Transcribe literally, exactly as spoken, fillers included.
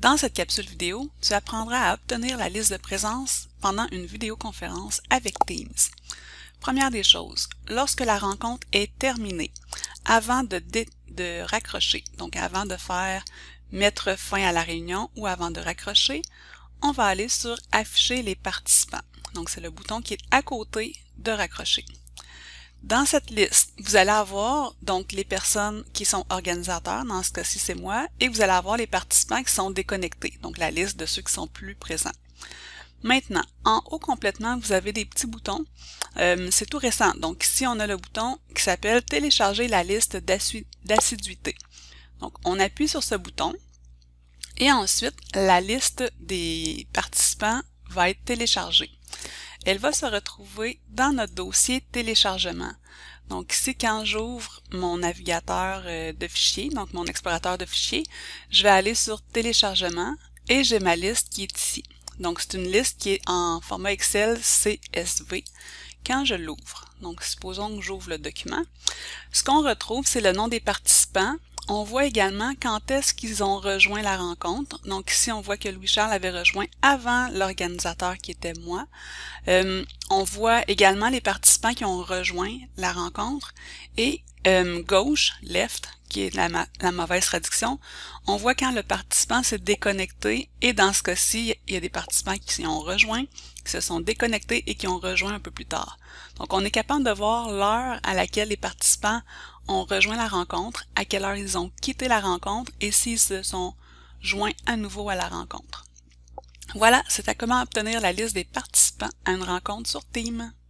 Dans cette capsule vidéo, tu apprendras à obtenir la liste de présence pendant une vidéoconférence avec Teams. Première des choses, lorsque la rencontre est terminée, avant de, de raccrocher, donc avant de faire mettre fin à la réunion ou avant de raccrocher, on va aller sur Afficher les participants. Donc c'est le bouton qui est à côté de raccrocher. Dans cette liste, vous allez avoir donc les personnes qui sont organisateurs, dans ce cas-ci c'est moi, et vous allez avoir les participants qui sont déconnectés, donc la liste de ceux qui sont plus présents. Maintenant, en haut complètement, vous avez des petits boutons. Euh, c'est tout récent. Donc ici, on a le bouton qui s'appelle « Télécharger la liste d'assiduité ». Donc, on appuie sur ce bouton et ensuite, la liste des participants va être téléchargée. Elle va se retrouver dans notre dossier téléchargement. Donc ici, quand j'ouvre mon navigateur de fichiers, donc mon explorateur de fichiers, je vais aller sur téléchargement et j'ai ma liste qui est ici. Donc c'est une liste qui est en format Excel C S V quand je l'ouvre. Donc supposons que j'ouvre le document. Ce qu'on retrouve, c'est le nom des participants. On voit également quand est-ce qu'ils ont rejoint la rencontre. Donc ici, on voit que Louis-Charles avait rejoint avant l'organisateur qui était moi. Euh, on voit également les participants qui ont rejoint la rencontre. Et euh, gauche, left, qui est la, la mauvaise traduction, on voit quand le participant s'est déconnecté. Et dans ce cas-ci, il y a des participants qui s'y ont rejoints, qui se sont déconnectés et qui ont rejoint un peu plus tard. Donc on est capable de voir l'heure à laquelle les participants ont rejoint la rencontre, à quelle heure ils ont quitté la rencontre et s'ils se sont joints à nouveau à la rencontre. Voilà, c'est à comment obtenir la liste des participants à une rencontre sur Teams.